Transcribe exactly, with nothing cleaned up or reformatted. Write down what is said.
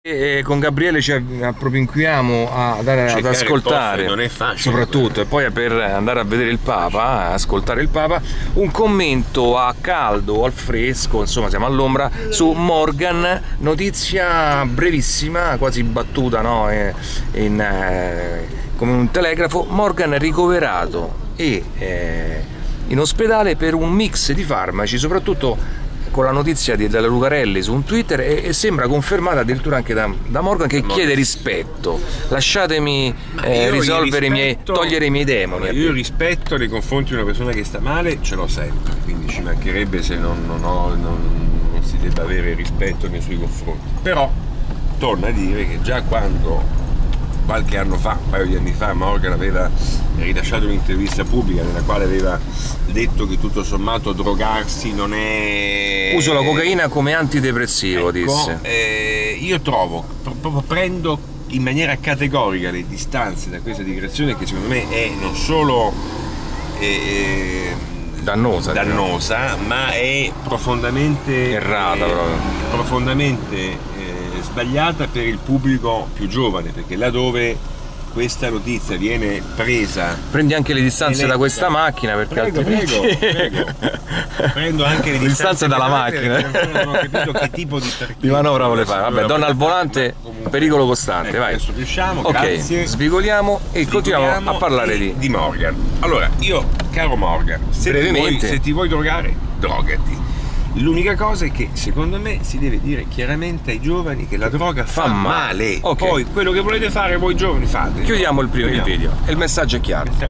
E con Gabriele ci appropinquiamo ad, ad ascoltare, non è facile, soprattutto, e poi per andare a vedere il Papa, ascoltare il Papa, un commento a caldo o al fresco, insomma siamo all'ombra, su Morgan, notizia brevissima, quasi battuta, no? In, eh, come un telegrafo. Morgan ricoverato e eh, in ospedale per un mix di farmaci, soprattutto con la notizia di, della Lucarelli su un Twitter, e, e sembra confermata addirittura anche da, da Morgan, che Morgan. chiede rispetto. Lasciatemi eh, risolvere rispetto, i miei, togliere i miei demoni. Io il rispetto nei confronti di una persona che sta male ce l'ho sempre, quindi ci mancherebbe se non, non, ho, non, non si debba avere rispetto nei suoi confronti. Però torna a dire che già quando qualche anno fa, un paio di anni fa, Morgan aveva rilasciato un'intervista pubblica nella quale aveva detto che tutto sommato drogarsi non è... Uso la cocaina come antidepressivo, ecco, disse. Eh, io trovo, proprio prendo in maniera categorica le distanze da questa dichiarazione, che secondo me è non solo eh, dannosa, dannosa ma è profondamente errata, eh, proprio. profondamente sbagliata per il pubblico più giovane, perché laddove questa notizia viene presa, prendi anche le distanze da questa macchina, perché prego, altrimenti... prego, prego. Prendo anche le distanze, distanze dalla macchina, non ho capito che tipo di, di manovra vuole fare. Vabbè, donna al volante, comunque, pericolo costante. Ecco, vai. Adesso riusciamo, ok, grazie. Svigoliamo e Svigoliamo continuiamo a parlare di... di Morgan. Allora, io, caro Morgan, se ti, vuoi, se ti vuoi drogare, drogati. L'unica cosa è che secondo me si deve dire chiaramente ai giovani che la droga fa, fa male. Okay. Poi quello che volete fare voi giovani fate. Chiudiamo il primo video e il messaggio è chiaro.